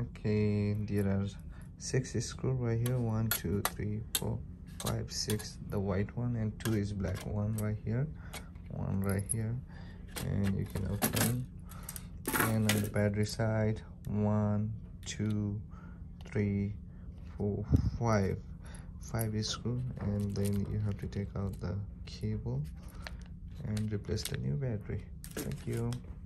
Okay, there are 6 screws right here. 1 2 3 4 5 6, the white one, and 2 is black. One right here, one right here, and you can open. And on the battery side, 1 2 3 4 5 screw, and then you have to take out the cable and replace the new battery. Thank you.